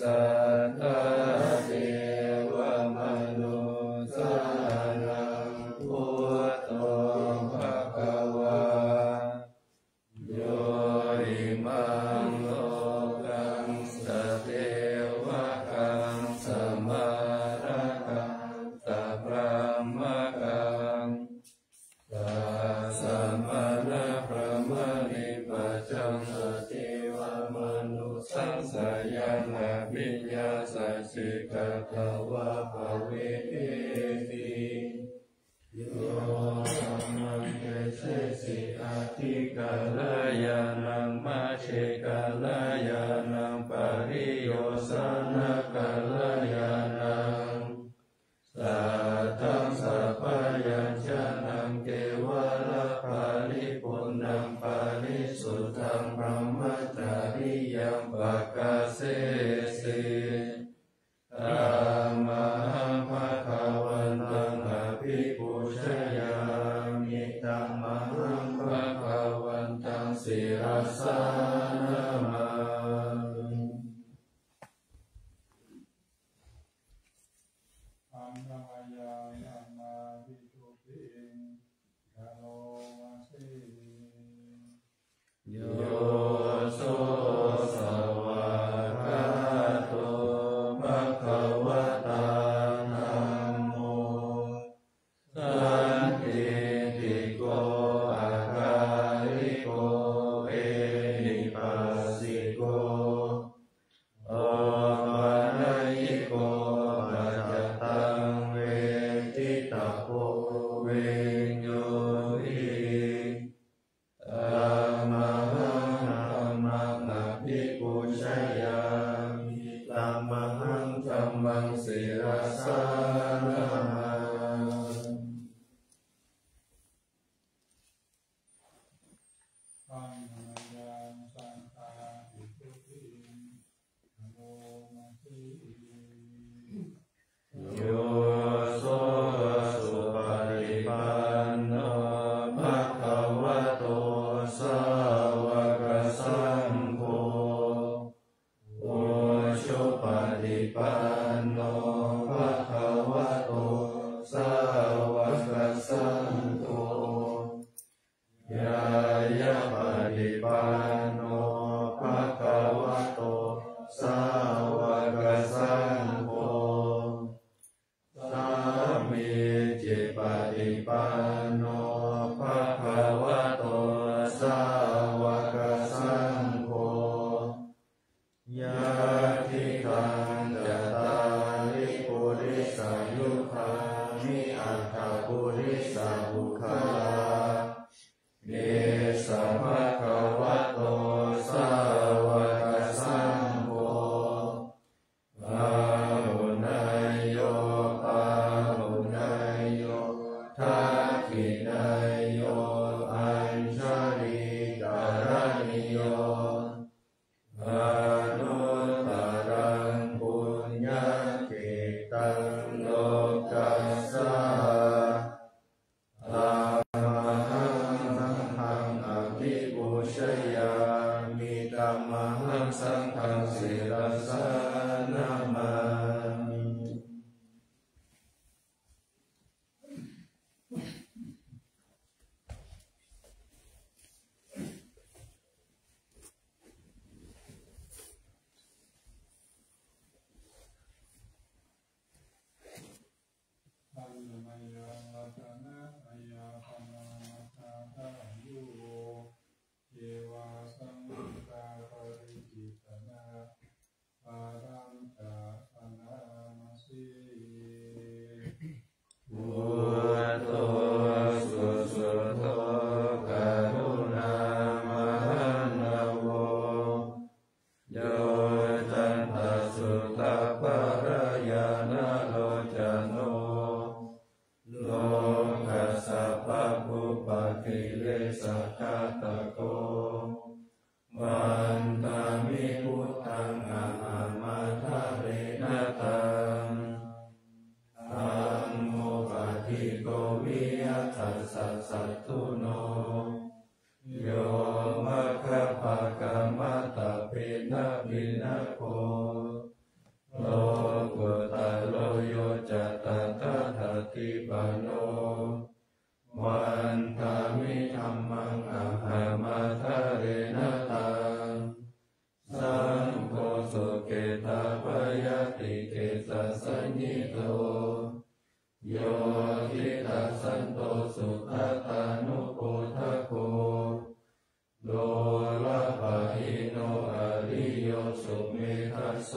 สัทธาเทวมนุสานังพุทโธภควาโยอิมังโลกังสเทวะกังสมาระกังสัพพะมะกังสัสสะมะนะพระมณิปัจจังสเทวมนุสังสยานวิญญาสัจจิกตวะภเวติโยธัมมังเกเสสิอาทิกัลยาณังมัชฌิกัลยาณังปริโยสนะกัลยาณังสัทธังสัพพยัญชนะเกวะละภาริปุณังภาริสุทธังพรหมจาริยังปักกเสสิธัมมังภวันตังอภิปูชยามิธัมมังภวันตังศิรสานามาโยโสสวากาโตภควตาธัมโมสันทิติโกอาการิโกเอหิปัสสิโกโอปัญญิโกปัจจตังเวทิตาโพเวโยหิธัมมังอภิปูชยามิธัมมังศิรสานามาโยโสสุปฏิปันโนภควโตสาวกสังโฆโอชุปฏิปันโนภควโตสาวกสังโฆยายะปฏิปันโนภควโตสาวกสังโฆสามีจิปฏิปันโนภควโตสาวกสังโฆยะทิทังจตาริปุริสายุคามิอัตถปุริสาบุคลาเนสัมภควโตสาวกสังโฆปาหุนายโยปาหุนายโยทักขินายโยอัญชลีการณิโยอนุตตรังปุญญกิตังโลกัสสะธัมมังสังฆังอภิปูชยามิธัมมังสังฆังศิรสานามาวันตามิพุทธังอามาทะเรนะตังธัมโมปฏิโกวิยัตถัสสะสัตตุโนโยมะคะภะคะมะตะปินะปินะโคติเกสสัญญิโตโยทิทัสสันโตสุขตานุโปทโกโลลาภะหิโนอริโยสุเมธัสโส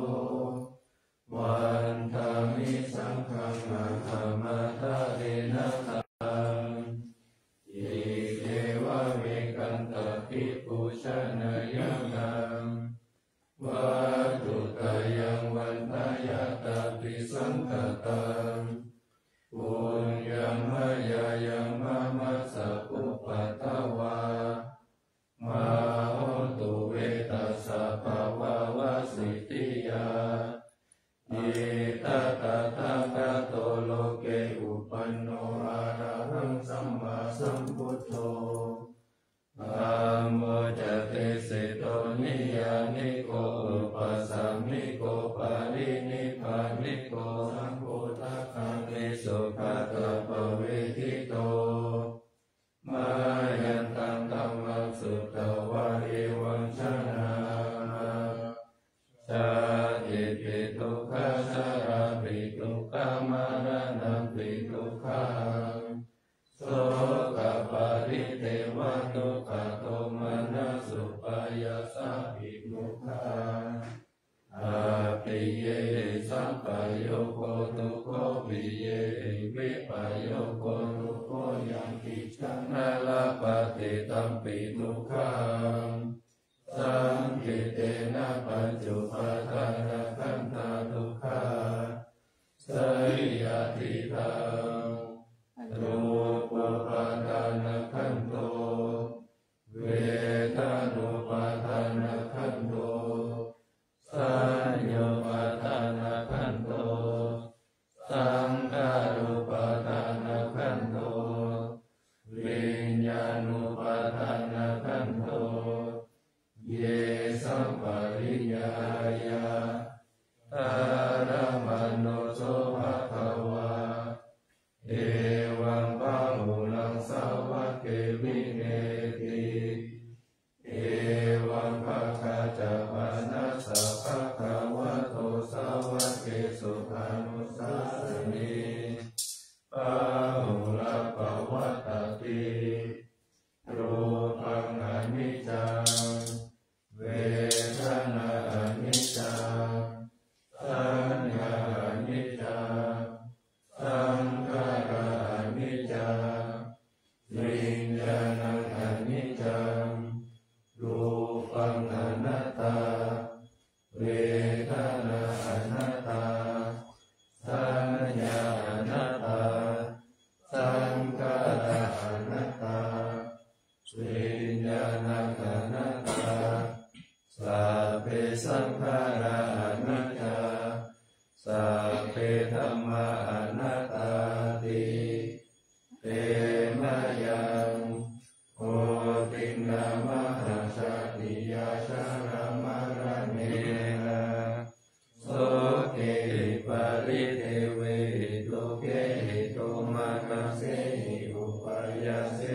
วันธามิสังฆังอาคามาทะเรนะตังอิเทวะเมกันตปิปุชนะยังนังวัตุตายังวันทายาตาปิสังฆตังปุญญมายายังมะมัสสะปุปปัตตวามาโหตุเวตัสสะภาวะวะสิทธิยาอิตตะทะกะโตโลเกอุปันโนอะระหังสัมมาสัมพุทโธอะโมจะเตเสโตนิยานิโกอุปสัมมิโกปารินิพพานิโกสัมโพธิคังนิสุขตะปะเวทิโตมายันตังธัมมังสุตตวะเอวังชนะชาติปิทุกขชราปิทุกขมรณะปิทุกขังโสกปาริเทวทุกขโทมนัสสุปายาสาภิทุกขังอาปิเยสัมปโยโคทุกขปิเยวิปโยโคทุกขยังกิจังนาลาปฏิตัมปิทุกขังสังคิเตนะปัญจุปาทานะขันธาทุกขาสัยยติตังรูปปาทานะขันโตเวทานุปาทานะขันโตสัญญาปาทานะขันโตสังขารุปาทานะขันโตวิญญาณุปาทานะขันโตเยสัมปริยายาอารามโนโสภะคะวาเอวังปะหุลังสาวะเกวิเนติเอวังภะคะจะปานัสสะภะคะวะโตสาวะเกสุขานุสัสสนิปะหุละปะวัตติรูปังอนิจจังเวทนาอนิจจังสัญญาอนิจจังสังขารอนิจจังวิญญาณังอนิจจังรูปังอนัตตาเวทนาอนัตตาสัญญาอนัตตาสังขารอนัตตาวิญญาณังอนัตตาสัพเพสังขาราอนิจจาสัพเพธัมมาอนัตตาติเตมะยังโอตินามหัสสติยาชารามารเนนะโสเกปาริเทเวโตเกโตมานาเสอุปายาเส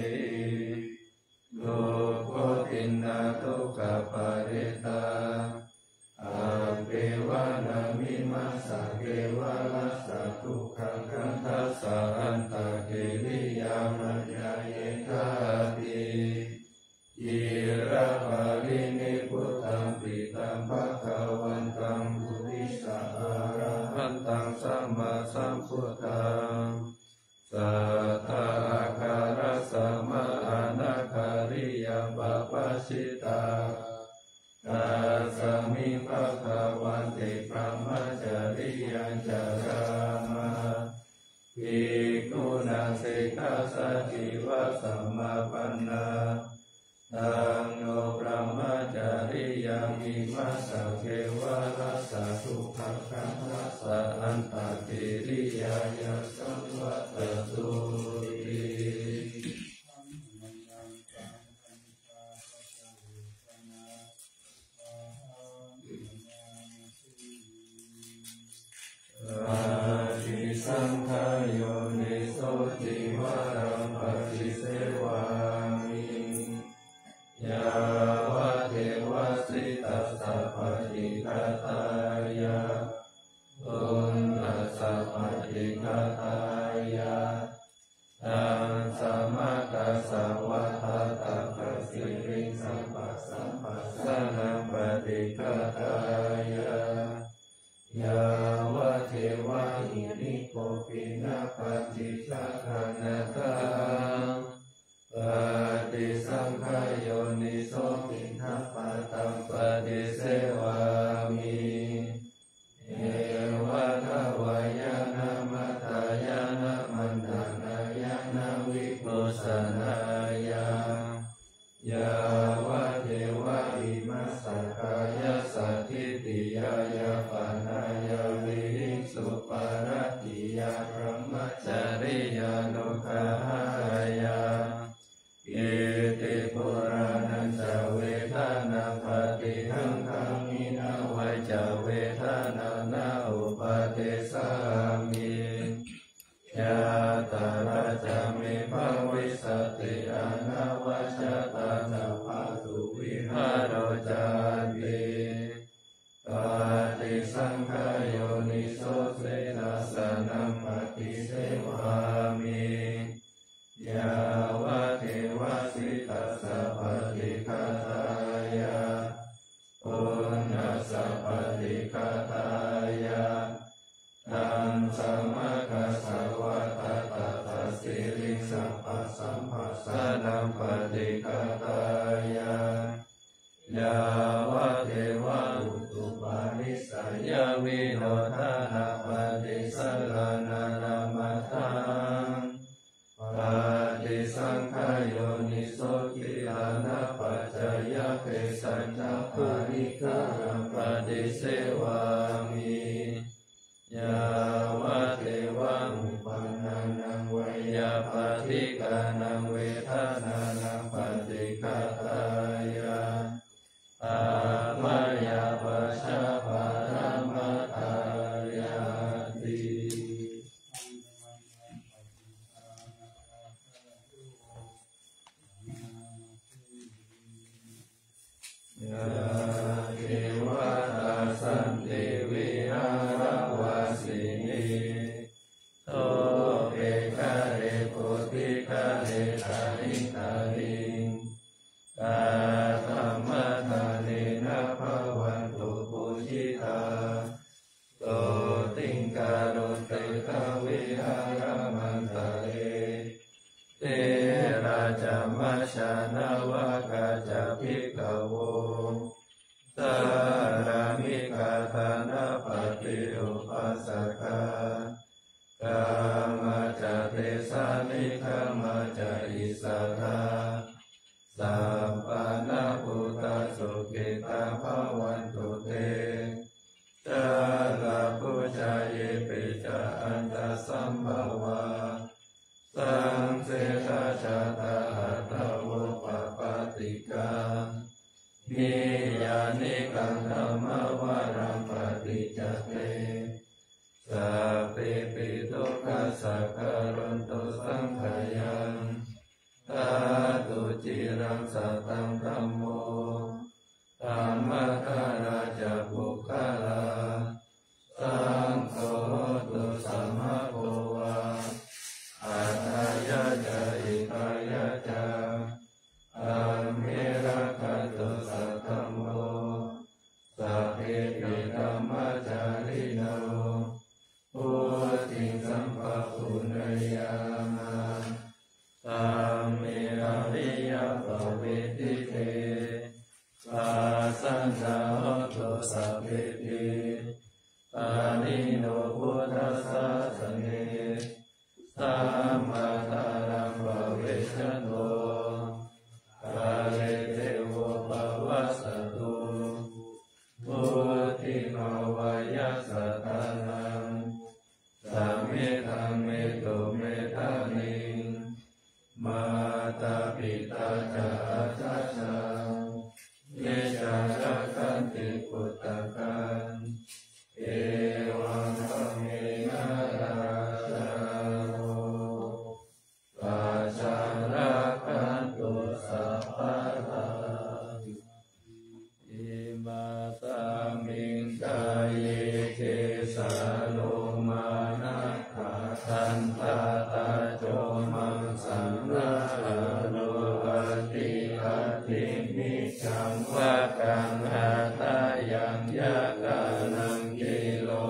โลโกตินาทุกขปาริตาอาเปวานามิมัสสะเกวะลัสสะทุกขังคันทัสสะอันตะเกวิยามัญญาเยทาติอิระปารินิพุตตังปิตังภะคะวันตังปุริสะอะระหันตังสัมมาสัมพุทธังสัทธาคารัสสะมะอานาคาริยังปะปัสสิตาตัสสมิภะคะวันติพระมจริยังจารามะภิกขุนังสิกขาสัจจิวะสัมมาปันนาตังโนพระมจริยังมิมัสสะเกวะลัสสะทุกขคันทัสสะอันตะกิริยายะสัมวัตตุติอาทิสังขโยนิโสติวารังปฏิเสวามิยาวะเทวสิตัสสะปฏิฆาตายายาวะเทวะหิริโกปินะปฏิสังขณตังปฏิสังขโยนิโสปินะปะตังปฏิเสวามิเอวะทวายานะมัตตายานะมันดานายานะวิปุสนายายาวะเทวะอิมัสสกายะสัทธิติยายาปานายาวิริสุปารติยาพระมจาริยานุขายาอิติปุรานันจเวทนาปฏิหังคามินาวัจเวทนานาอุปาเทสามิยาตาราจามิภวิสติอนาวัชตาสัพพตุวิหารจันติปฏิสังขโยนิโสเสนาสนัมปฏิเสวามิยาวะเทวะสิตัสสะปฏิฆาตายาปุณณสัพปฏิฆาตายาตัมสมาคัสสวะตะตะตะสิริสัพพสัมภัสสะนัมปฏิฆาตายายาวะเทวะอุตุปานิสัยยวิโนทานาปฏิสัลลานานามัตถังปฏิสังขโยนิโสกิลานะปัจจยเกสัญจปาริกานังปฏิเสวามิยาวะเทวะอุปานานังวิยาปฏิกานังเวทนานังปฏิฆาตายาอาภยาปัสสะปารามัตถายาติยาเทวตาสันติวิหารวาสินีโตเปกะเรโพธิกะเรตาหิตาหิกาธรรมทานินะภวันตุปุชิตาโตติงการุเตกะวิหารมันตะเรเตราจามัชานาวกาจาภิกขโวสารามิกาธานาปฏิอุปัสสกากามาจเตสานิกามาจอิสราสัพพะนาพุทธสุขิตาภวันตุเตจาลาปุจายปิจาอันตสัมภวาสังเสชาชาตาหัตถโวปปติกานิยานิกังธรรมวารังปฏิจจเตสัพเพปิทุกขสักการันตุสังขยังตาตุจิรังสัตตังธัมโมธัมมคาราจะบุคคลาสังโฆตุสัมมาโภวะอัตถยะจะอิตายะจะอัมเมระคันตุสัทธัมโมสัพเพปิธัมมจาริโนพุทธิสัมภปุณยามาสัมมิอริยปวิติเตปัสสันตะโหตุสัพเพติปานิโนพุทธัสสะสเนสัมมาทารังภเวชโนกาเลเทโวภวัสสตุพุทธิภวายะสัตตานังสัมเมธังเมตุเมธานิมาตาปิตาจาทัสสะเยจาระคันติปุตตะกันเอวังธรรมเมนะราชาโนปัจจาระคันตุสัพพะทาอิมาตามิงกายเยเกสาโลมานะขาทันตาตาโจมังสังนาโนอัตติอัตติมิจังวะกังหาตายังยะกานังกิโล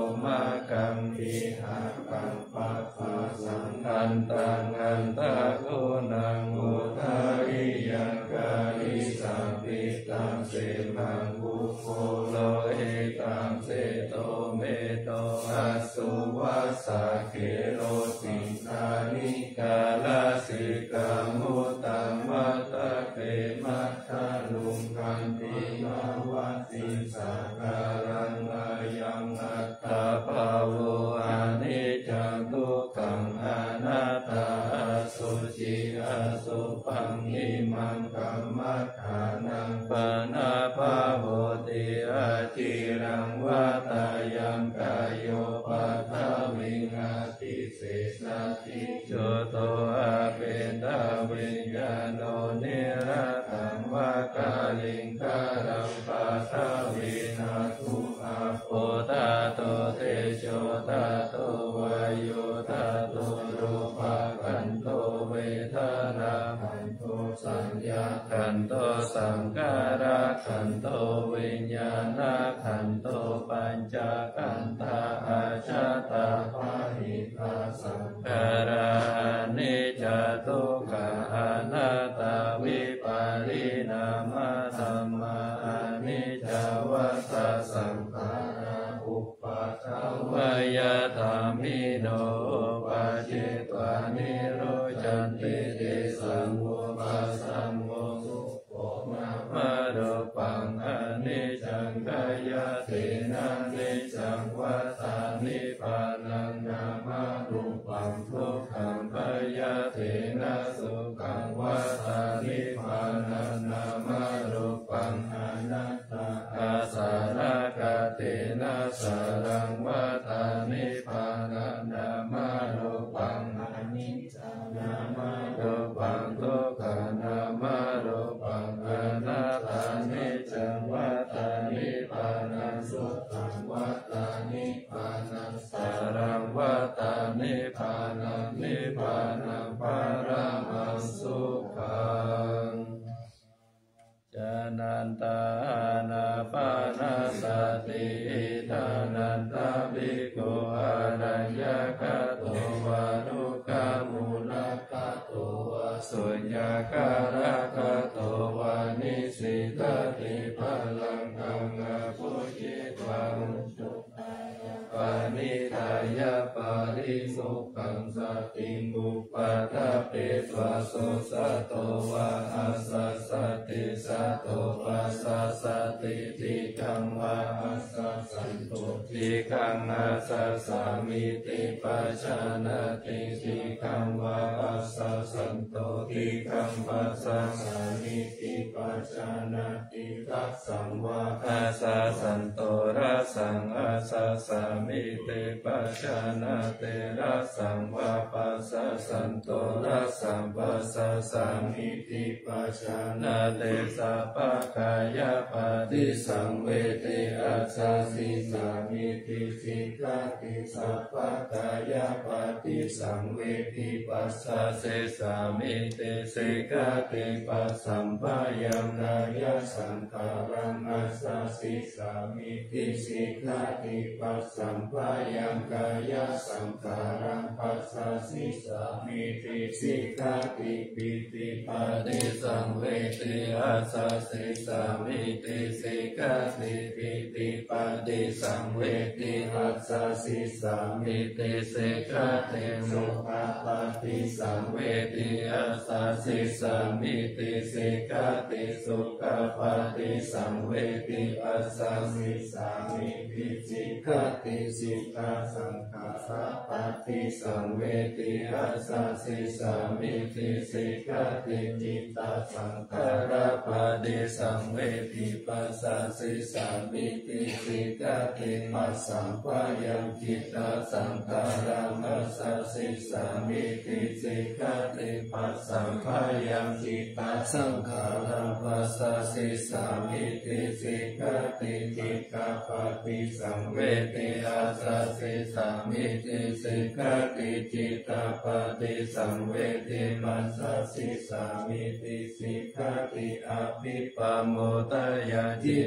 ปิหากังปัสสะสังอันตังอันตะโกนังอุทาริยังกาลิสัมปิตังเสมังบุโคโลเอตังเสโตเมโตอัสสุวัสสะเกโรสิงคานิกาลสิกามุตตังมัตตะเปมัตตาลุงคันติมาวัตติสาการังอายังอัตตาภาโวอานิจจังทุกขังอนัตตาอสุจิอสุปังหิมังกัมมัฏฐานังปนาภาโหติอาจิรังวัตายังกายโยปัฏฐวิงอาติเสสติโจโตอาเปตาวิญญาโนนิรัตถังวากาลิงคารังปัฏฐวินาทุอาโปตาโตเตโชตาโตวายโยตาโตรูปะขันโตเวทนาขันโตสัญญาขันโตสังการะขันโตวิญญาณขันโตปัญจขันธาอาชาตาภาหิตาสังขารานิจจตุกขาอนัตตาวิปาริณามะธัมมานิจจวัฏฏะสังขาราอุปัฏฐวยธรรมิโนปัจเจตวานิโรจันติเตสังโฆปัสสัมโฆสุโขมาโรปังอนิจจังกายเตนะนิจจังวัฏฏานิพพานังนามารูปังทุกขังกายเตนะสุขังวัฏฏานิพพานังนามารูปังอนัตตาอาสารกเตนะสารังวัฏฏานิพพานังนามารูปังอนิจจังนามารูปังทุกขังนามารูปังอนัตตานิจจังวัฏฏานิพพานังสุขังวัฏฏานิพพานังสารังวัฏฏานิพพานังนิพพานังปรมังสุขังจานันตานาปานาสติทานันตาภิกขุอารัญญกโตวารุกามูลกโตวาสุญญาการกโตวานิสิตติพลังกังอาภุจิตวังจุปานิทายาปาริสุขังสติมุปาทะเปตวาโสสะโตวาอาสัสสติสัตโตปัสสะสติติกังวาอาสัสสันโตติกังอาสัสสามิติปัจจานาติติกังวาอาสัสสันโตติกังปัสสะสามิติปัจจานาติกัสสังวาอาสัสสันโตรัสสังอาสัสสามิติปัจจานาติรัสสังวาปัสสะสันโตรัสสังปัสสะสามิติปัจจานาติสัพพกายปฏิสังเวทิอัสสสิสามิติสิกขาติสัพพกายปฏิสังเวทิปัสสะเสสามิติสิกขาติปัสสัมปะยังกายสังขารังอัสสสิสามิติสิกขาติปัสสัมปะยังกายสังขารังปัสสสิสามิติสิกขาติปิติปฏิสังเวทิอัสสสิสามิติสิกขาติปิติปฏิสังเวทิอัสสสิสามิติสิกขาติสุขปฏิสังเวทิอัสสสิสามิติสิกขาติสุขปฏิสังเวทิอัสสสิสามิติสิกขาติสิกขาสังขารปฏิสังเวทิอัสสสิสามิติสิกขาติจิตตสังขารปฏิสังเวทิปัสสะสิสามิติสิกขาติปัสสัมปะยังจิตตสังขารังอัสสสิสามิติสิกขาติปัสสัมปะยังจิตตสังขารังปัสสสิสามิติสิกขาติจิตตปฏิสังเวทิอัสสสิสามิติสิกขาติจิตตปฏิสังเวทิปัสสสิสามิติสิกขาติอภิปโมตยาจิตตังอ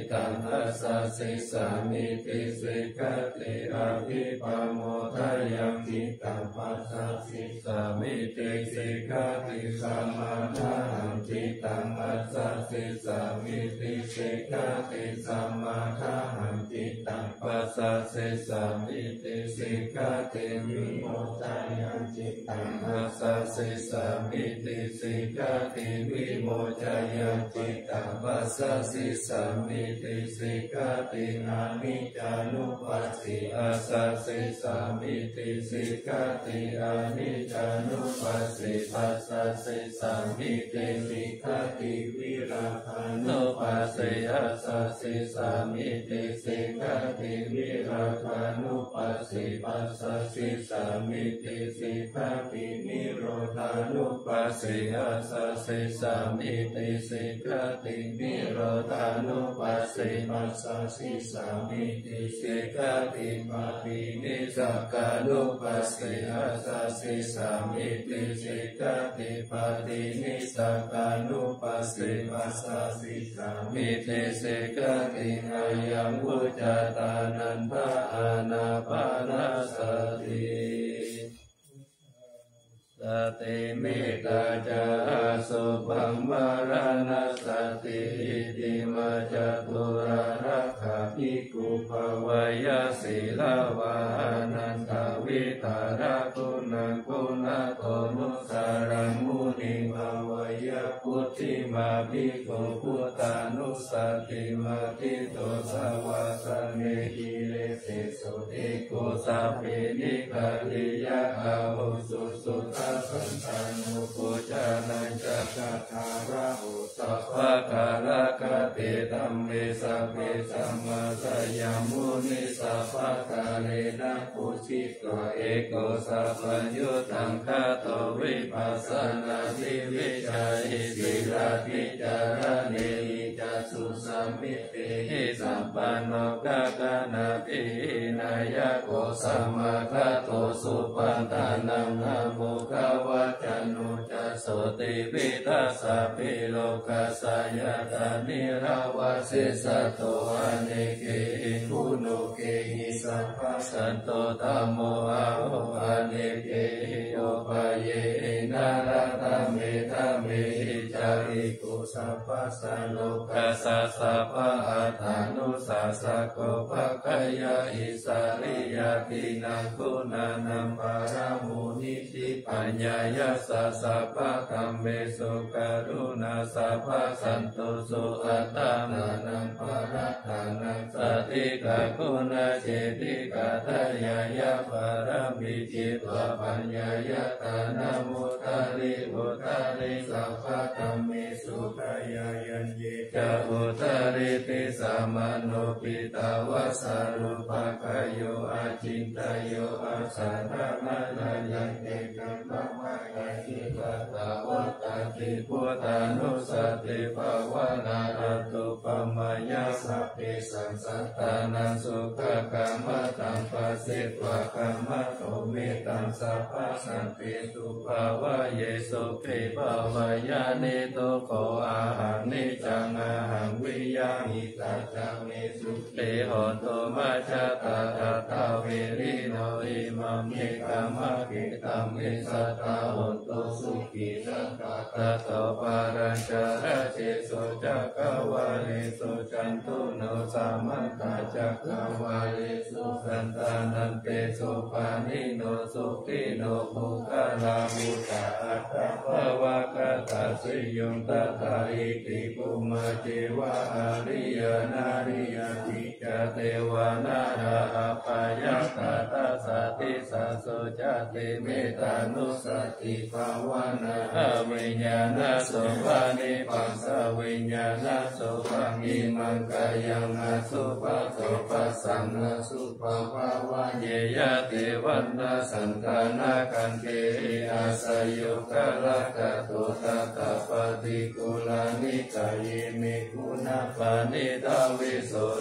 อัสสะสิสามิติสิกขติอาภิปโมทายังจิตตังปัสสะสิสามิติสิกขติสัมมาทาหังจิตตังปัสสะสิสามิติสิกขติสัมมาทาหังจิตตังปัสสะสิสามิติสิกขติวิโมทายังจิตตังปัสสะสิสามิติสิกขติวิโมทายังจิตตังปัสสะสิสามิติสิกขติอานิจจานุปัสสิอาสัสสิสามิติสิกขติอานิจจานุปัสสิปัสสะสิสามิติสิกขติวิราคะนุปัสสิอาสัสสิสามิติสิกขติวิราคะนุปัสสิปัสสะสิสามิติสิกขตินิโรธานุปัสสิอาสัสสิสามิติสิกขตินิโรธานุปัสสิปัสสะสิสามิติสิกขติปฏินิสกานุปัสสิอาสัสสิสามิติสิกขติปฏินิสกานุปัสสิปัสสะสิสามิติสิกขติอายังวุจตานันทอานาปานาสติสติมิตาจาสุปังวารณสติติมาจตุรารักขาภิกขุภวยศีลาวานันทวิตาระคุณังคุณโตนุสารังมุนิภวยพุทธิมาภิกขุพุทธานุสติมาทิโตสาวาสเนหิเลสิสุติโกสัพเพนิกาลิยะอาหุสุสุทัสสันตานุปุจานันจักขัทาระหุสัพพะกาลกเตธัมเมสัพเพสัมมาสยามุนิสัพพะกาเลนะปุชิโตเอโกสัพพัญญุตังคาโตวิปัสสนาทิวิชัยสิลาทิจารเนหิจัสสุสัมมิเตหิสัมปันโนกากานาภินายโกสัมมาคาโตสุปันตานังนะโมกวัจจโนจัสโสติปิทัสสะปิโลกัสสยตานิราวาสิสัตโตอเนเกหิคุณุเกหิสัพพสันโตธัมโมอาโหอเนเกหิโอปะเยนะระธะเมธะเมหิจาริกุสัพพสันโลกัสสะสัพพะอัตถานุสัสสะโกภะคะยะอิสาริยตินังคุณานัมปารามุนิติปัญญายะสัสสะภะกัมเมสุกรุณาสัพพสันตุสุอัตตานานังปารัตถานังสติกะคุณาเจติกะทายายะปารามิจิตวะปัญญายะตานามุตตาริอุตตาริสัพพะกัมเมสุขายายัญเยจะอุตตาริติสัมมาโนปิตาวะสารุปะกายโยอาจินตโยอาสาระมานายันเตกัมปะมะกายทิตตาวัตติพุทธานุสติภาวนาอัตตุปมายาสัพเพสังสัตตานังสุขกรรมตังปัสสิตวะกรรมโตเมตังสัพพสันติสุภาวะเยสุขิภาวายานิโตโกอาหังนิจังอาหังวิยามิตาจังเมสุติโหตุมัจจตาอัตตาเวริโนอิมัมเมกัมมะกิตัมเมสัตตาโหตุสุขิสัตตาตโตปารัญจระเจสุจักขวาเลสุจันตุโนสามันตาจักขวาเลสุสันตานันเตสุปานิโนสุขิโนภูคาลามุตตาอัตตะภวะกตาสิยุงตถาอิติปุมาเจวะอาริยนาริยติจเทวานาราอปายาตตาสติสัสโสจติเมตานุสติภาวนาวิญญาณสุภานิปัสสะวิญญาณสุภังอิมังกายังอสุภะโตปัสสังอสุภะภาวะเยยะเทวันนาสันตานากันเตอาสยุกะละกะโตตตะปฏิกุลานิกายเมกุณปานิทาวิโสรสะ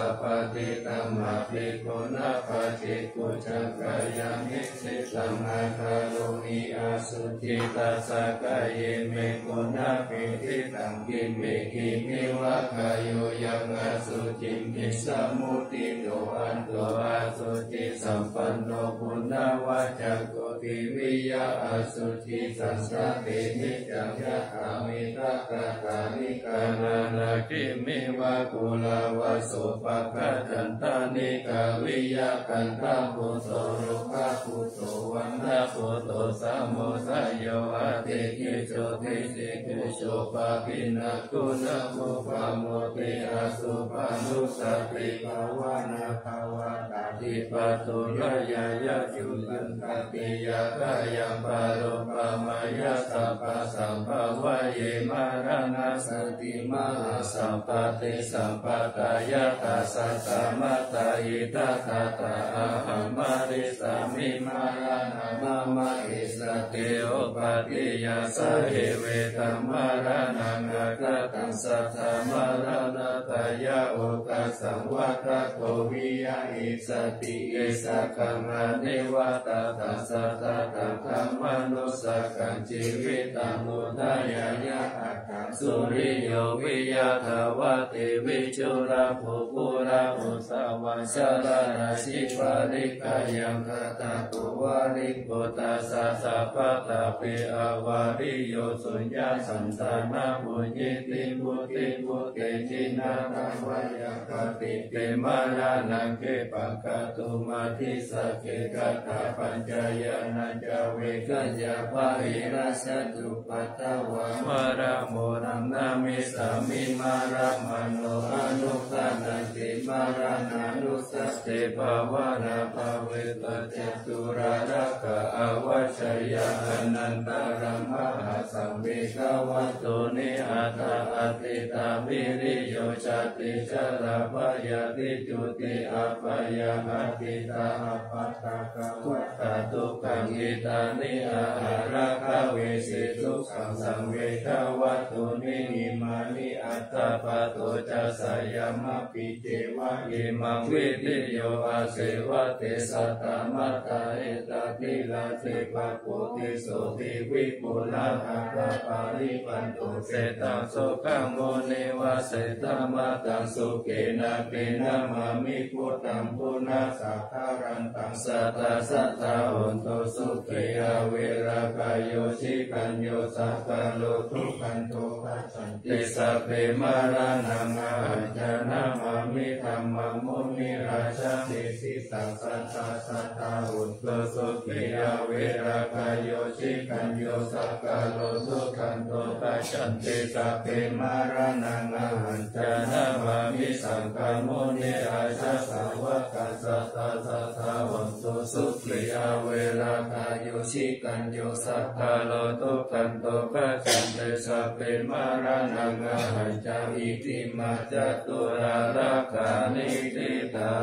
ปฏิตัมมาภิกขุนาปฏิกุจักกายามิสิตังอาคาโลหิอาสุจิตัสสะกายเมกุณาปิทิตังกิเมกิมิวะกายโยยังอาสุจิมิสมุติโตอันโตอาสุจิสัมปันโนปุณณวาจักโกติวิยาอาสุจิสัสสะเตนิจังยะขามิตะกะกานิกานานาคิมิวะกุลาวะโสภะคะจันตานิกาวิยากันตาปุโตโรภะปุโตวันนาปุโตสัมโมสโยอาติกิโจติสิกิโชปะปินะกุณะโมปะโมติอาสุปานุสติภาวนาภาวตาติปัตตุลยายะยุลันตติยะกายังปาโรปามายะสัพพะสัมภวะเยมารานาสติมาสัมปติสัมปตายะตัสสะสัมมาตายิตาตาตาอะหัมมาริสามิมารานามามาอิสติโอปติยาสะเหเวตัมมารานังอะกะตังสัทธามารานาตายะโอกัสสังวัตโตวิยะอิสติเอสะกังอะเนวะตาตัสสะตาตังธัมมานุสกังชีวิตังมุทายายะอัตถังสุริโยวิยะทาวะเตวิจุระภูปุระอุสาวาชาลาราชิปาริกายังคตาตุวาริโกตัสสะสัพพะตาเปอวาริโยสุญญาสันตานาบุญญิติบุติบุเตจินาตังวายาปฏิเปมารานังเกปังกตุมาทิสเกกตาปัญจายานันจเวกัญญาภาหิราชตุปัตตวามาราโมนังนามิสามิมารา มโนอนุตตันติมารานานุสัสติภาวนาภาเวตเจตุราระกะอวัชยาอนันตรัมมหาสัมมิกาวัตโตนิอัตตาอติตาวิริโยจติชราภยติจุติอัปยาอติตาอัปปตากะวัตตาทุกขังอิตานิอาหาระคะเวสิทุกขังสังเวชวัตโตนิอิมานิอัตตาปโตจัสสยามะปิเจวะเยมังวิติโยอาเสวะเตสัตตมัตตาเอตติลาเสปะโพธิโสติวิปุลาภะปาริปันโตเสตังโสกังโมเนวะเสตมัตตังสุเกนะเปนะมามิพุทธังปุณะสัทธารันตังสัตตะสัทธาโหนโตสุเกอเวรากายโยชิคันโยสัพพะโลทุขันโตปัจจันติสัพเพมารานังอาจานามามิธัมมังมุนิราชาเตสิสังสัทธาสัทธาโหนโตสุเกอเวรากายโยชิคันโยสัพพะโลทุขันโตปัจจันติสัพเพมารานังอาจานามามิสังฆมุนิราชาสาวกสัทธาสัทธาโหนโตสุเกอเวรากายโยชิคันโยสัพพะโลทุขันโตปัจจันติสัพเพมารานังอาจาอิติมาจตุราราคานิติตา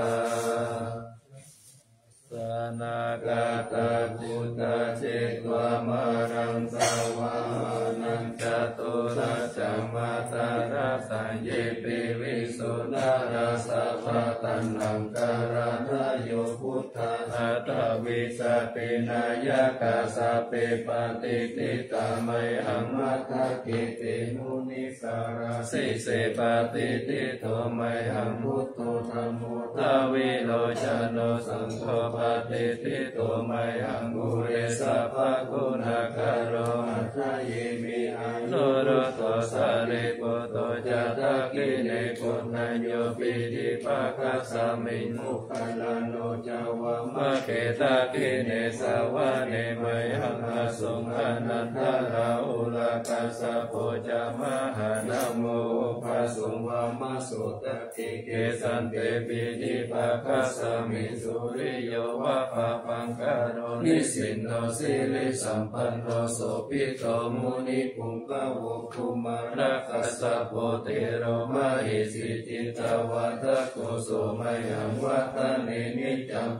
สนากาตาพุทธเจตวามารังสาวานังจตุราจัมมาตาราสัญเยปิวิสุนาราสัพพะตันนังการณโยพุทธาอัตถวิสตินายกาสะเปปติติตามัยหังมัทธกิติมุนิสาราสิเสปติติโตมัยหังพุทโธธัมโมทาวิโลจโนสังโฆปฏิติโตมัยหังบุเรสัพพะคุณาคารโรอัตถเยมิอานุโรโตสาริปุตโตจัตตะกิเนกุณัญโยปิติภาคัสสะมิมุขลาโนจาวามะเกตะกิเนสาวะเนมัยหังอสุงอนันทราอุลากัสสะโพจามหานะโมภะสุงวามะสุตติเกสันเตปิติภาคัสสะมิสุริโยวะปะปังคารโนนิสินโนสิริสัมปันโนโสภิโตมุนิปุงกะโวคุมาระคัสสะโพเตโรมะหิสิจิตตวัตโกโสมะยังวัตเนนิจัมป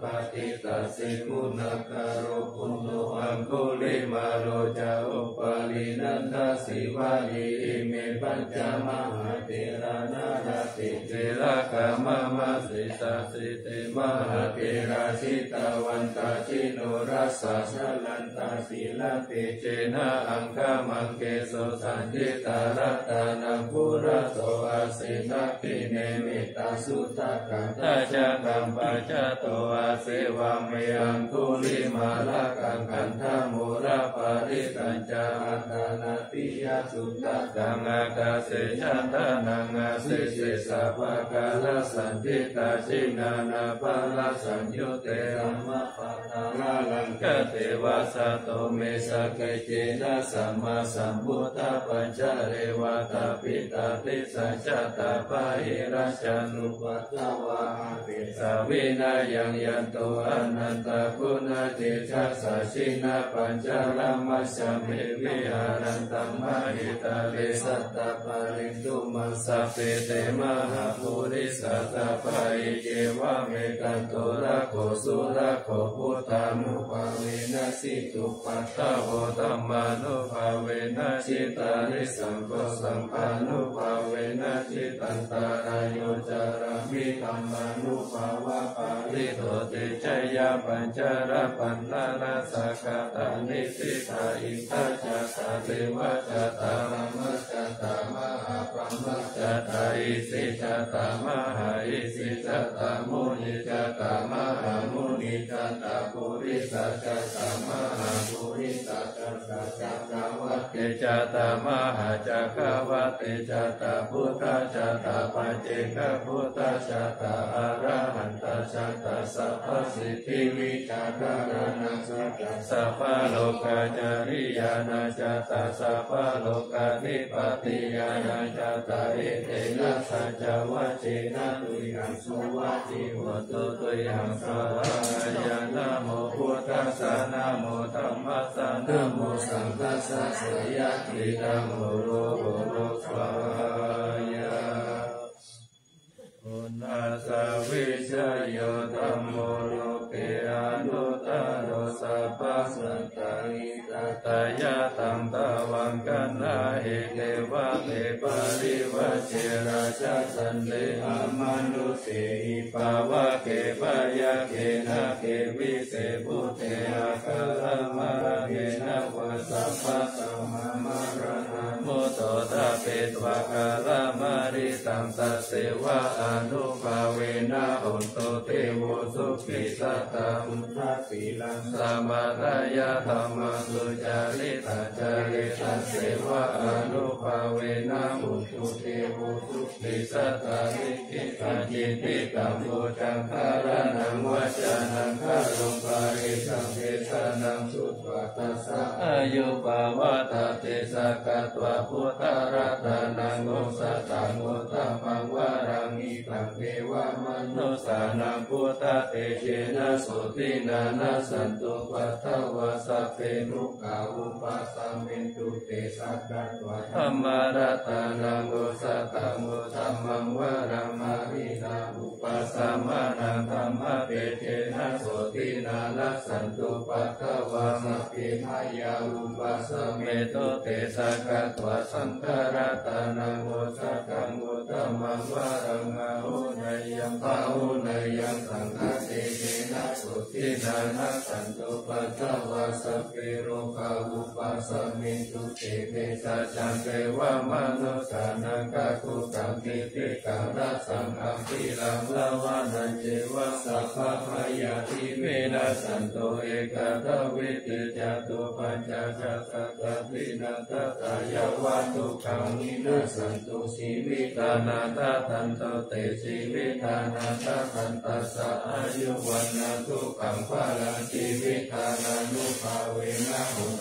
ติตัสสิกุณกโรปุณโญอังคุลิมาโลจาอุปาลินันทสิวาลีอิเมปัญจมหาเถระนาราติเถระกามมาสิสาสิเตมหาเถระสิตาวันตาชิโนรัสสะชลันตาสีลาเปเจนะอังคามังเกโสสันติตารัตานังปุระโตอาสินาปิเนมิตาสุตตะกังตาจกัมปัจจโตอาเสวะเมอังคุลิมาลากังคันธมุระปาริตัญจาอัตตานาปิยสุตตะกังอากาเสชันตานังอาสิเสสะภะกาลสันติตาชินานาภาลสัญยุเตรัมมะปะทาราลังกเทวะสะโตเมสะเกเจนะสัมมาสัมพุทธปัญจเรวะตาปิตาติสัจจตาปะหิราชานุปัตตวะอาเปสาวินายังยันโตอนันตคุณเตชะสัชินาปัญจลัมมัสสะเมวิหารันตัมมหิตาเลสัตตะปะริตุมัสสะเปเตมหาภูริสัตตะปะอิเจวะเมกันโตระโคสุระโคพุทธานุภาเวนะสิตุปัตตะโหธัมมานุภาเวนะจิตาริสังโฆสังฆานุภาเวนะจิตันตารายโยจารามิธัมมานุภาวะปาริโตเตชะยาปัญจระปันนานาสักตานิสิตาอิทัจจตาเทวะจตารมัจจตามหาปรมัจจตาอิสิจตามหาอิสิจตามุนิจตามหามุนิจตาปุริสัจตามหาปุริสัจตาจักรวัฏเตจตามหาจักรวัฏเตจตาพุทธจตาปัจเจกพุทธจตาอรหันตจตาสัพพสิทธิวิชาการนังสัจสัพพโลกาจาริยานาจตาสัพพโลกาธิปติยานาจตาเอเตนะสัจวัจเจนะตุยังสุวัจจิวัตุตุยังสวายานะโมพุทธัสสะนะโมธัมมัสสะนะโมสังฆัสสะสยะตินะโมโลโลสวายาอุณาสวิชโยธัมโมโลเกอนุตตโรสัพพสัตตานิตัตตายะตังตะวังกันนาเหเทวะเทปาริวัชเชราชาสันเลหามนุเสหิปาวะเกปายะเกนะเกวิเสปุเตอะคะละมะเกนะวะสัพพะสัมมามาระนะมุตโตตะเปตวะกะละมะริตังตัสเสวะอนุภาเวนะหุนโตเตโวสุขิสัตตะมุทัสสีลังสัมมาทายะธรรมสุจาริตาจาริตัสเสวะอนุภาเวนะหุนโตเตโวสุขิสัตตะนิกิตาจิติกัมโมจังคารนังวัจานังคารุปาริสังเทสนังสุตวะตัสสะอายุปาวะตเตสะกัตวะพุทธรัตนังโอสัตตังโอตัมมังวารังอิตังเทวมนุสานังพุทธเตเชนะสุตินานาสันตุปัตตวะสัพเพนุกาอุปัสสมินตุเตสักกัตวะธรรมรัตนังโอสัตตังโอธัมมังวารังมารินาอุปัสสมานังธรรมเปเชนะสุตินานาสันตุปัตตวะสัพเพมายาอุปัสสเมตุเตสักกัตวะสังฆรัตนังโอสัตตังโอธัมมังวารังอาหุนยังปะหุนยังสังฆเตเชนะสุตินานาสันตุปัตตวะสัพเพโรกาอุปัสสมินตุเตเปสัจจังเทวมนุสานังกัคุกังนิติกังรัสสังอัมพิลังละวานันเจวะสัพพะมายาทิเวนะสันโตเอกตวิติจตุปัญจจักสัตตตินันตตายวัตถุขังนินาสันตุสีวิตานาตตันโตเตสีวิตานาตตันตัสสะอายุวันนาทุขังภาลังชีวิตานานุภาเวนะหุนโต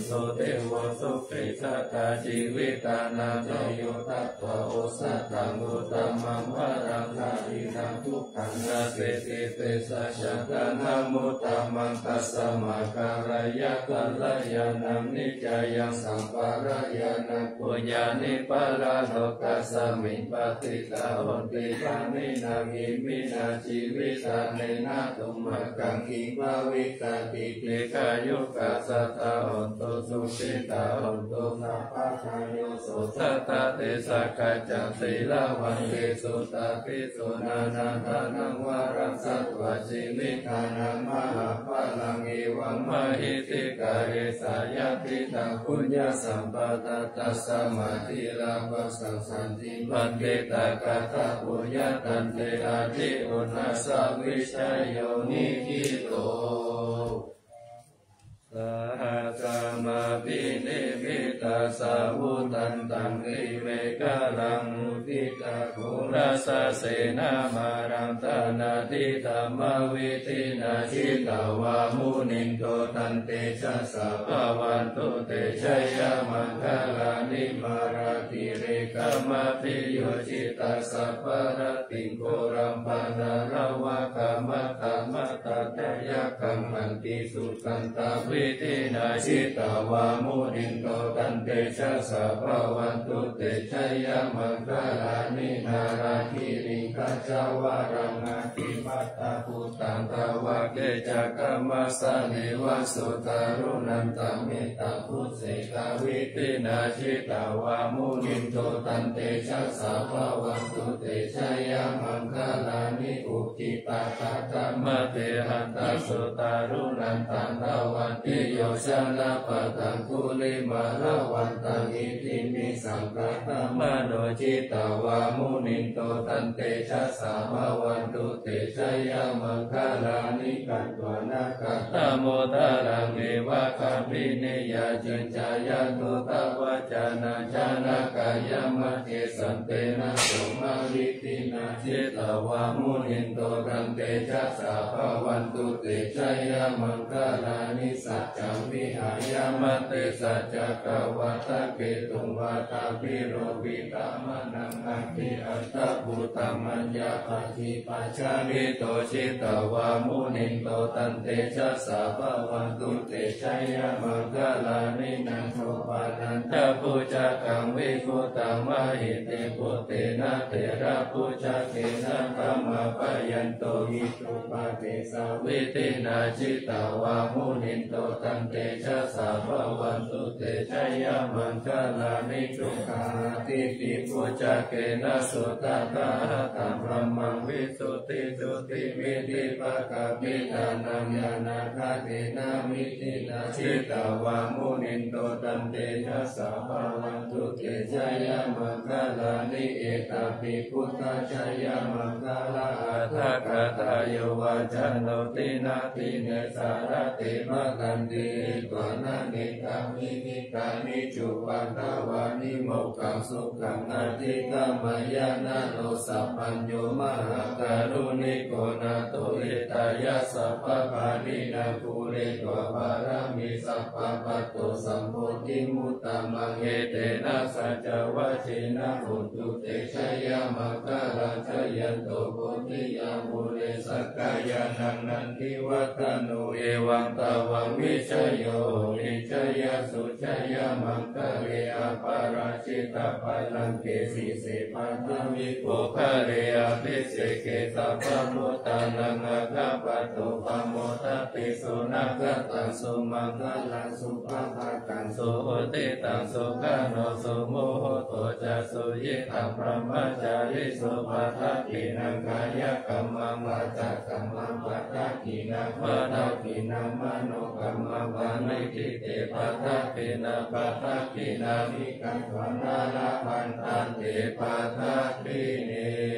โสเทวสุขิสัตตาชีวิตานาเจโยตัตถะโอสัตตังอุตตมังวะรังคารินังทุกขังนาเสติเตสัจจานามุตตมังตัสสมาการายะกัลยานังนิจายังสัมปารายานังปุญญานิปาราโลกัสสมิปฏิตาหนติปานินามิมินาชีวิตาเนนะตุมะกังกิภาวิตาติเตกายุกัสสะตาหนตุสุขิตาหนตุสัพพะคายโยโสสัตตะเตสะกัจจสีลาวันเตสุตาปิสุนานาทานังวารังสัตวะชีวิตานังมหาภาลังเอวังมหิติกาเรสายติตังปุญญสัมปตะตัสสมาธิลาภสังสันติปันเตตากาตาปุญญตันเตอาทิอุณาสวิชัยโยนิคิโตสหัสมาปินิมิตาสาวุตันตังอิเมกาลังมุทิตาภูราสเสนามารังตานาทิธรรมวิธินาชิตาวามุนินโตตันเตชะสะภวันตุเตชัยยมังคลานิมาราติเรกามปิโยชิตาสัพพรติโกรัมปนาระวะกามตามตาตยะกังมันติสุขันตาวิธินาชิตาวามุนินโตตันเตชะสะภวันตุเตชัยยมังคลานินาราธิริกาจาวารังอาทิปัตตาภูตังตาวะเกจักกัมมัสสะเนวสุตารุนันตเมตตาพุเสกาวิธินาชิตาวามุนินโตตันเตชะสะภวันตุเตชัยยมังคลานิอุกิปาตากรรมเตหันตสุตารุนันตังตาวันติโยชนะปะตังคุลิมาลาวันตังอิทิมิสังกัตตมโนจิตาวามุนินโตตันเตชะสะภวันตุเตชัยยมังคลานิกัตวานาคัตตโมตารังเอวะคัมปิเนยาจินจายานุตวะจานาจานากายมะเทสันเตนะโสมาวิตินาจิตาวามุนินโตตันเตชะสะภวันตุเตชัยยมังคลานิสัจจังวิหายามะเตสัจจกวัตเกตุงวาตาปิโรวิตามะนังอัคคิอัตตะภูตมัญญาปฏิปัจจามิโตชิตาวามุนินโตตันเตชะสะภวันตุเตชัยยมังคลานินังโทปานันทปุจจกังวิคุตังมหิเตปุเตนะเถระปุจจเกนะธัมมะปยันโตหิตุปะเตสาวิตินาจิตาวามุนินโตตันเตชะสะภวันตุเตชัยยมังคลานิจุกาติปิปุจจเกนะสุตตะตัมพรหมังวิสุทธิจุติมิติปะกะปิตานังญาณคาเตนะมิตินาจิตาวามุนินโตตันเตชะสะภวันตุเตชัยยมังคลานิเอตปิพุทธชัยยมังคลาอัฏฐกตาโยวาจโนตินาติเนสารติมะกันติกวานานิกามินิกามิจุปันตาวานิโมกังสุขังอธิกามายานาโนสัพพัญโยมหาการุณิโกนาโตเอตายะสัพพะปานินาภูเรตวะภารามิสัพพะปัตโตสัมโพธิมุตตมังเอเตนะสัจวะเชนะโหตุเตชัยยมังคลังชยันโตโพธิยามุเรสักกายานังนันทิวัตโนเอวังตาวังวิชโยนิชยสุชยมังคะเรอปาราชิตาปัลลังเกสีเสปันธวิโภคะเรอภิเสเกสัพพมุตตานังอาคาปัตโตปโมทัปปิสุนักตังสุมังคลังสุภาภากังสุโหติตังสุขโนสุโมโหโตจะสุยิตังพระมจาริสุปัฏฐกินังกายกัมมังวาจากัมมังปัฏฐกินังมโนกินังมโนกัมมังวานิทิเตปัฏฐกินังปัฏฐกินามิกังวานาลาภันตันเตปัฏฐกิเน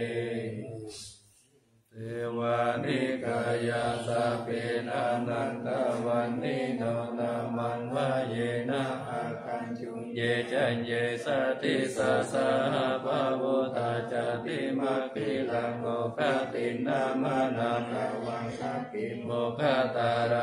เทวานิกายาสะเปนะนันตวันนิโนนามันวะเยนะอาคันจุงเยจันเยสติสาสะภะวุตาจติมัคคิลังโมคะตินามานาภวังคะติโมคะตารังนา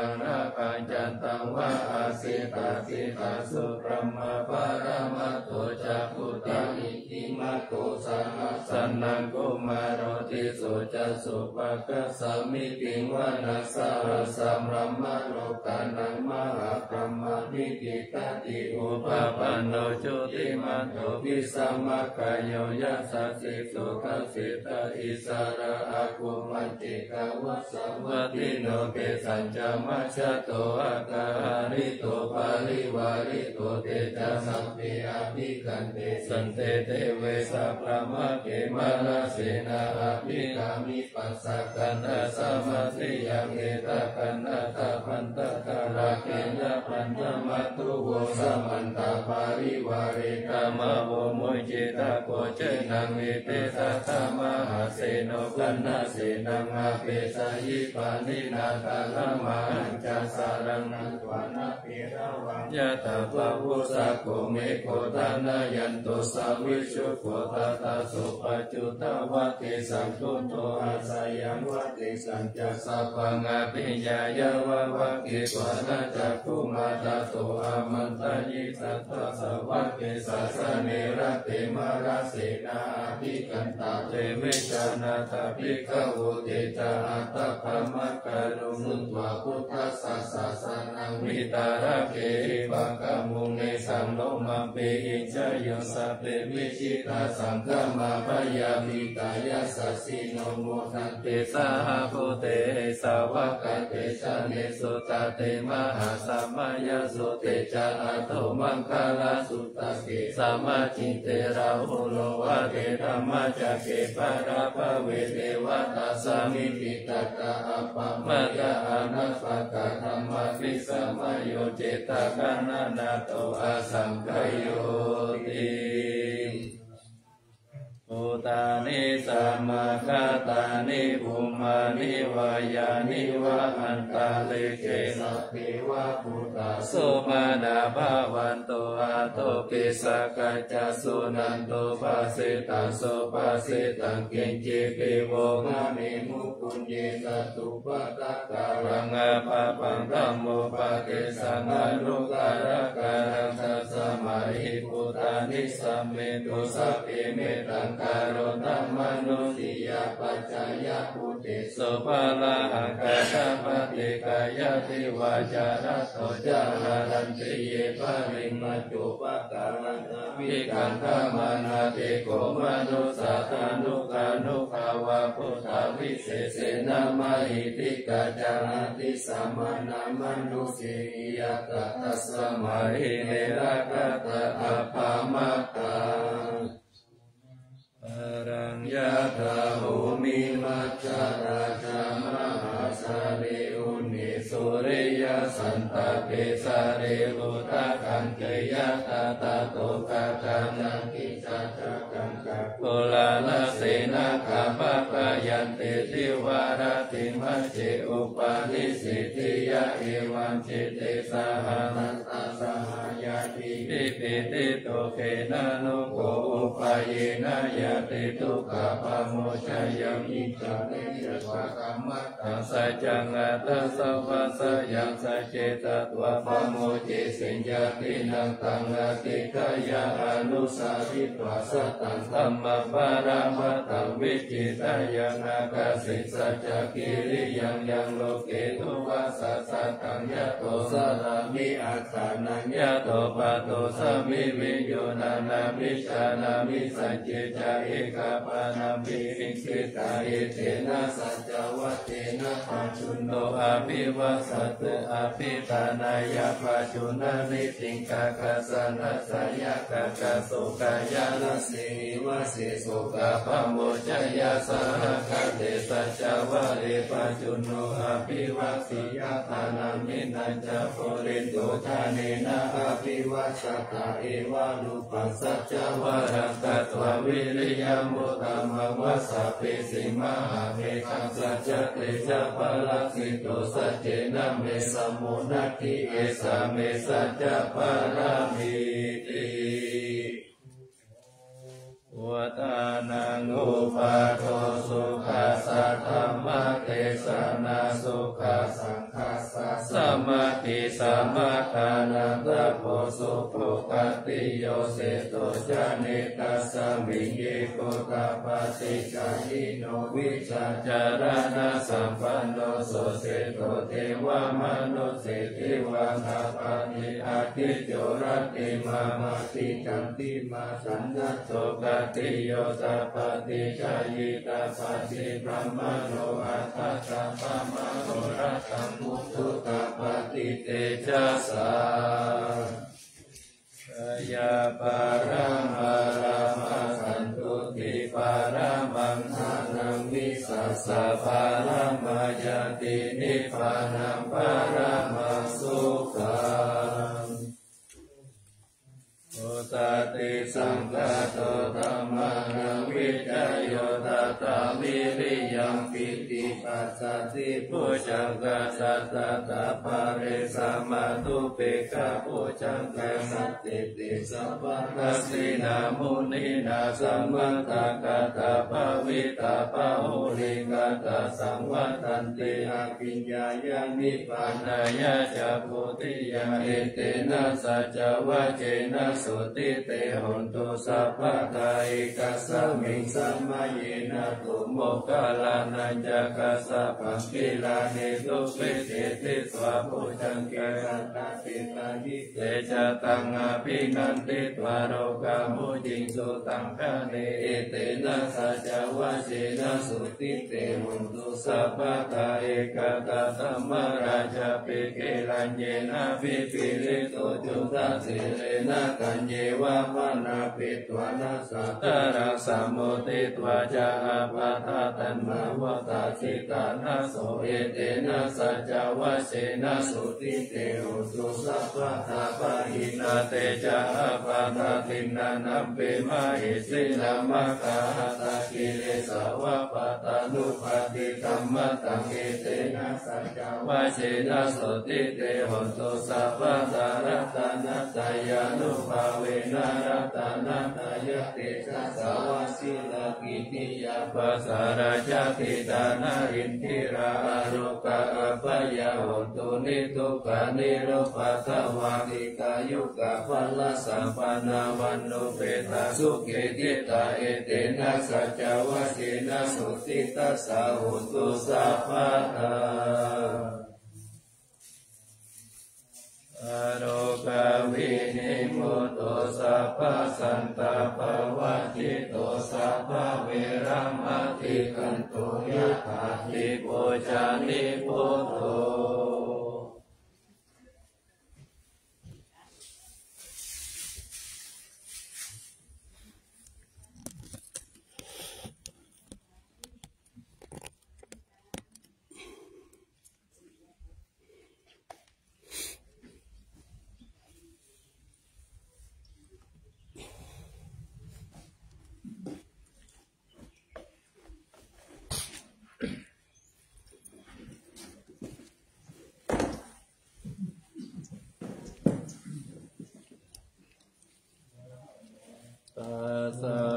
ปัญจันตังวะอาสิตาสิตาสุพรหมปารมัตโตจักขุตังอิทิมัตโตสังฆสันนังกุมารติสุจัสสุปะกัสสมิติงวานัสสะสัมรัมมะโลกานังมหาพรหมนิติตติอุปปันโนจุติมันโตวิสัมมาคายโยยัสสะสิสุขัสสิตาอิสระอากุมันติกาวัสสวัติโนเกสัญจมัชฌะโตอาการิโตปาริวาริโตเตจะสัพเพอภิกันเตสันเตเตเวสัพพะมะเกมาลาเสนาอภิกามิปัสสะกันตะสัมมาสิยังเอตะกันตะตะพันตะกะระเกนะพันธมัตตุโวสัมมันตาปาริวาเรกามะโวมุจิตาโกเจนังเอเตสะธรรมหาเสโนกันนาเสนังอาเปสายิปานินาคาลมาหันจัสสารังนันตวานาเปิระวังยะตาภะวุสะโกเมโคทานายันโตสาวิชุโกตตาสุปัจจุตวะเตสังคุโตอาสายังวะเตสังจัสสะปังอาปิญญายาวะวะเกตวานาจักขุมาตาโตอามันตายิสัตตะสวะเกสัสเนระเตมาราเสนาภิกันตาเตเวชานาตาภิกขโวเตจาอัตตภมะกะรุมุตวะพุทธัสสะสะสะนังวิตาระเกปังกะมุงเนสังโลมัมเปอิจโยสัพเพวิชิตาสังฆมาปยามิกายาสัสสิโนโมทันเตสาหะโพเตสาวกเตชะเนสุตเตมหาสัมมายาสุเตจาอัตโตมังคลาสุตเกสัมมาจินเตราหุโลวะเตธัมมาจักเกปะระภะเวเทวตาสามิติตตะอัปปะมะยะอนัสสะกะธัมมาวิสัมมโยเจตกะนะนาโตอาสังคโยติอุตานิสัมมาคาตานิภูมานิวายานิวะอันตาเลเกสัพเพวะพุทธาสุมาณาภาวันโตอาโตปิสกัจจสุนันโตปัสสิตังโสปัสสิตังเกณจิปิโวงามิมุคุญเยสตุปะตะการังอาภาปังธัมโมปะเกสังอนุการะการังทัสสะมาหิพุทธานิสัมเมตุสัพเพเมตังการโรตัมมนุสิยาปัจจายะพุทธิโสภะละหังกัสสะปะติกายะทิวาจาระโสจารารันติเยปะริงมัจจุปะการังวิกันธมานาเตโกมนุสัตานุกานุภาวะพุทธาวิเศษนามหิติกาจานาติสัมมานามันุสิยะตตัสสะมาหิเนระกะตะอัปปะมะตังอรังยะถาภูมิมัจจาราชามหาสาริอุนิสุริยสันตเปสาริบุตะกันเกยะตาตาโตกะกานังกิจัตกังกัปปุลาลเสนาคาปะปะยันเตติวารติมัจเจอุปาทิสิทธิยะเอวังจิตเตสหานันตสหายาติปิปิติโตเขนะนุโกอุปายนะยะติทุกขปะโมชยังอิจฉาเนยะกรรมตังสัจจังอัตสัพพะสยังสัจเจตตวะปะโมเจสิญญาตินังตังอติกายะอนุสาริตวะสัตตังธัมมะปะระมะตังวิจิตายังอากาสิสัจจกิริยังยังโลเกตุวะสัสสะตังยะโตสรามิอัตตานังยะโตปะโตสมิวิโยนานามิชานามิสัจเจจาเอกปานามิปิสิตาเอเตนะสัจจวัตเตนะปัจจุโนอาภิวัสัตตุอาภิตานายะปัจจุนานิติงกาคาสนัสสยะกากาโสกายาลสิวะเสโสกาปะโมจยาสหคาเตสัจจวะเรปัจจุโนอาภิวัสิยะทานามินันจะโพริโตทาเนนะอาภิวัชตาเอวะรูปัสสัจจวะรังกัตวะวิริยมุตตมังวัสสะเปสิมหาเมขังสัจจเตจะปะลักขิโตสัจเจนะเมสัมโมนัตถิเอสาเมสัจจปารามิติอุวัฏานังอุปาโทสุขัสสะธัมมะเทศนาสุขัสสังคัสสะสัมมาทิสัมมาทานังตะโพสุปุคติโยเสโตจานิตัสสมิงยิโกตาปฏิกายิโนวิชาจารณะสัมปันโนโสเสโตเทวมนุสสิเทวังอาปาติอาทิโจรติมามาติจันติมาสันนัสโสกติโยตาปฏิกายิตาปฏิพระมโนอัตตะสัมมาโมรัตตังมุตุตาปฏิเตจัสสะยาปารามารามาสันตุติปารามังหานังวิสัสสะปารามาจตินิพพานังปารามาสุขังโอตติสังฆะโตธัมมานังวิจโยตัตตาวิริยังปิติปัสสติปุจังกัสสะตตาปะเรสัมมาตุเปกะปุจังกัสสติติสัพพะทัสสินามุนีนาสัมมันตกะตาภวิตาภหุลิกะตาสังวัตันติอาปิญญายานิพพานายะจักขุติยาเอเตนะสัจวะเจนะสุติเตหุนตุสัพพะทาอิกัสสมิงสัมมาเยนะตุโมกขลานัญจกัสสะปังกิลานิตุปิเตติสวะปุจังเกสัตตาปิตายิเตจะตังอภินันติตวาโรกามุจิงสุตังคะเนเอเตนะสัจวะเจนะสุติเตหุนตุสัพพะทาเอกตาธัมมาราชาปิเกลัญเยนะปิปิลิโตจุตาสิเรนะกัญเยวะมะนาปิตวานาสัตตารักสมโมติตวาจาอาปาทาตันมาวตาสิตานาโสเอเตนะสัจวะเสนะสุติเตหุตุสัพพะทาปะหินาเตจาอาปาทาตินานัมเปมาหิสิลามะกาตากิเลสาวะปะตานุปาติธัมมะตังเอเตนะสัจวะเสนะสุติเตหุตุสัพพะทารัตนะตายานุภาเวนะรัตนะตายะเตจัสสาวะสิลกิติยาปัสสาราชาติตานารินทิราอารุกะอัปยาหุตุนิทุกขานิโรปัสสวาติกายุกะภัลสัมปันนาวันโนเปตาสุเกติตาเอเตนะสัจวะเสนะสุติตัสสะหุตุสัพพะทาอโรกาวินิมุตโตสัพพะสันตาภวัตติโตสัพพะเวรัมมติกันโตยะถาติโพจานิพุทโธตัสสะ